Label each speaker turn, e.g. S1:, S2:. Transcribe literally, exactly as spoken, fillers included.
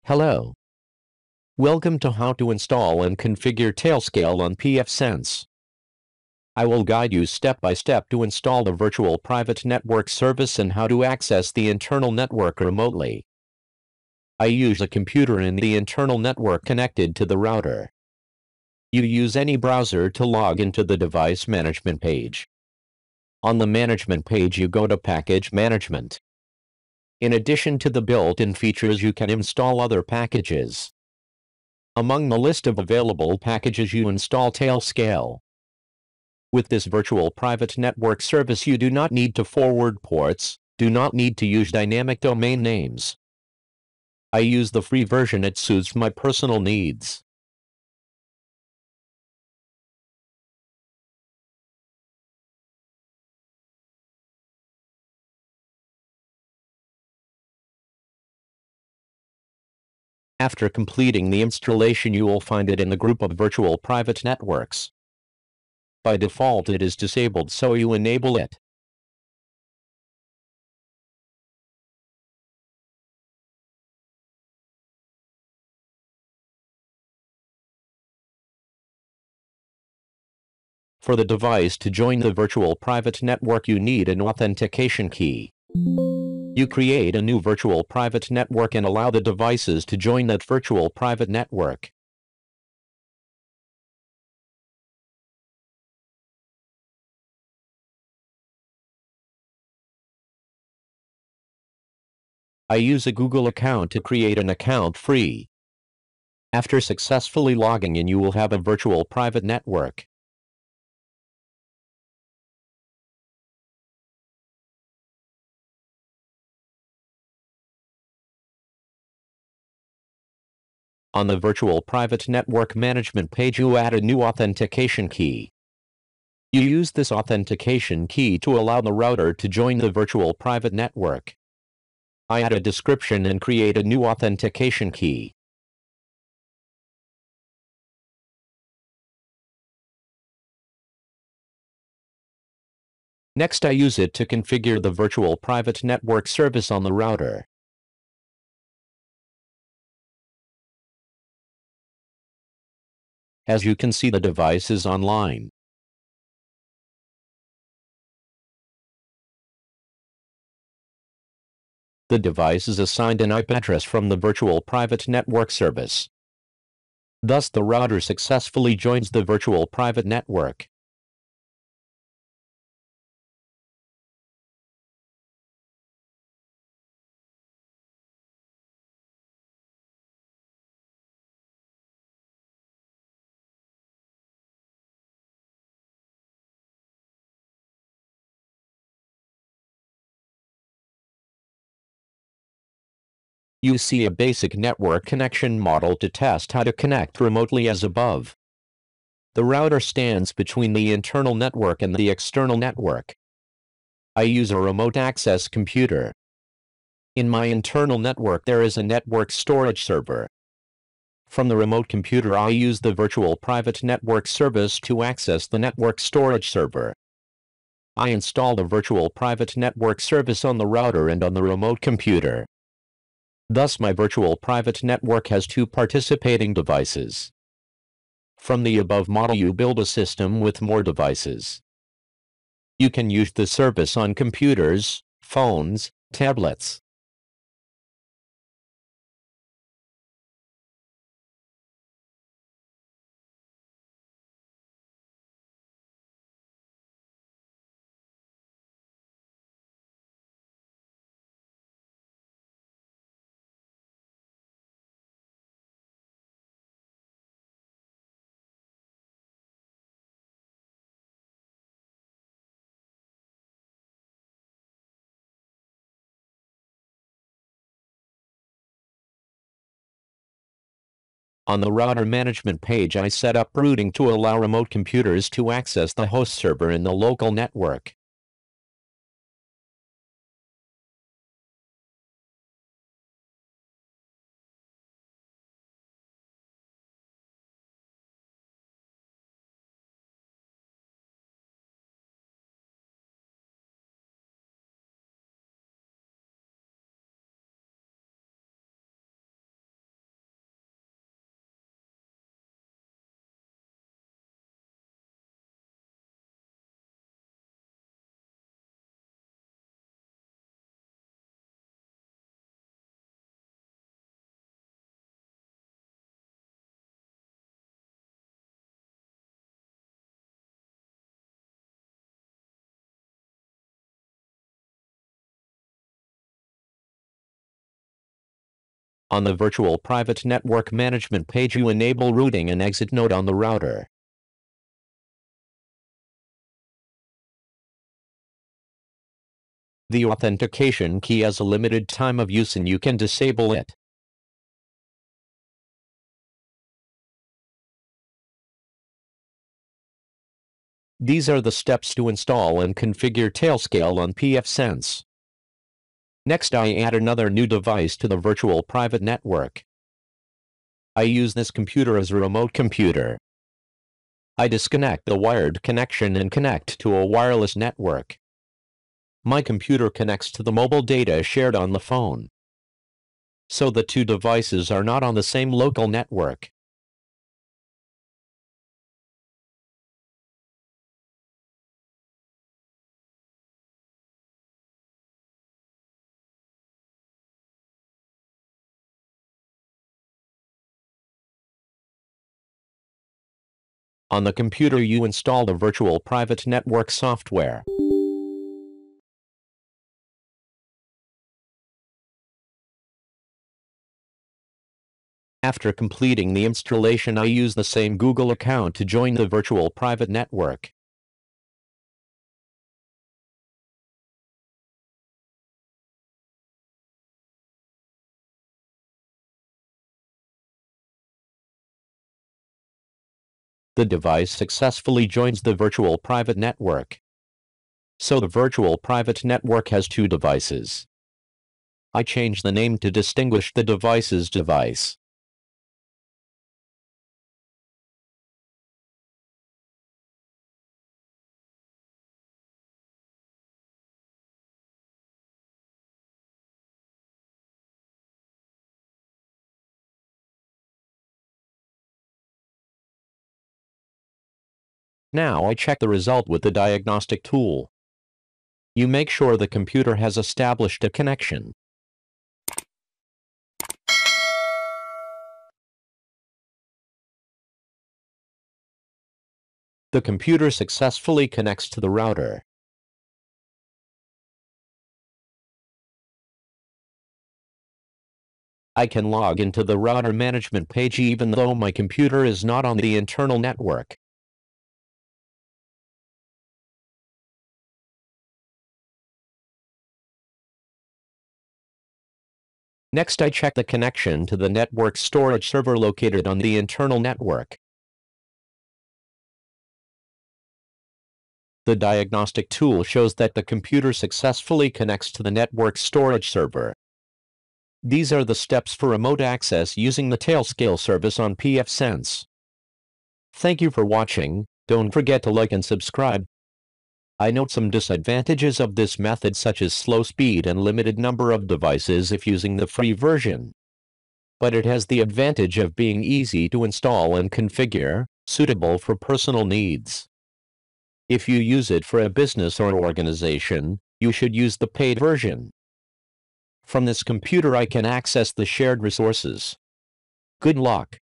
S1: Hello. Welcome to how to install and configure Tailscale on pfSense. I will guide you step by step to install the virtual private network service and how to access the internal network remotely. I use a computer in the internal network connected to the router. You use any browser to log into the device management page. On the management page, you go to Package Management. In addition to the built-in features, you can install other packages. Among the list of available packages, you install Tailscale. With this virtual private network service, you do not need to forward ports, do not need to use dynamic domain names. I use the free version, it suits my personal needs. After completing the installation, you will find it in the group of virtual private networks. By default, it is disabled, so you enable it. For the device to join the virtual private network, you need an authentication key. You create a new virtual private network and allow the devices to join that virtual private network. I use a Google account to create an account free. After successfully logging in, you will have a virtual private network. On the virtual private network management page, you add a new authentication key. You use this authentication key to allow the router to join the virtual private network. I add a description and create a new authentication key. Next, I use it to configure the virtual private network service on the router. As you can see, the device is online. The device is assigned an I P address from the virtual private network service. Thus, the router successfully joins the virtual private network. You see a basic network connection model to test how to connect remotely as above. The router stands between the internal network and the external network. I use a remote access computer. In my internal network, there is a network storage server. From the remote computer, I use the virtual private network service to access the network storage server. I install the virtual private network service on the router and on the remote computer. Thus, my virtual private network has two participating devices. From the above model, you build a system with more devices. You can use the service on computers, phones, tablets. On the router management page, I set up routing to allow remote computers to access the host server in the local network. On the Virtual Private Network Management page, you enable routing and exit node on the router. The authentication key has a limited time of use and you can disable it. These are the steps to install and configure Tailscale on pfSense. Next, I add another new device to the virtual private network. I use this computer as a remote computer. I disconnect the wired connection and connect to a wireless network. My computer connects to the mobile data shared on the phone. So the two devices are not on the same local network. On the computer, you install the virtual private network software. After completing the installation, I use the same Google account to join the virtual private network. The device successfully joins the virtual private network. So the virtual private network has two devices. I change the name to distinguish the device's device. Now I check the result with the diagnostic tool. You make sure the computer has established a connection. The computer successfully connects to the router. I can log into the router management page even though my computer is not on the internal network. Next, I check the connection to the network storage server located on the internal network. The diagnostic tool shows that the computer successfully connects to the network storage server. These are the steps for remote access using the Tailscale service on pfSense. Thank you for watching. Don't forget to like and subscribe. I note some disadvantages of this method, such as slow speed and limited number of devices if using the free version. But it has the advantage of being easy to install and configure, suitable for personal needs. If you use it for a business or organization, you should use the paid version. From this computer I can access the shared resources. Good luck.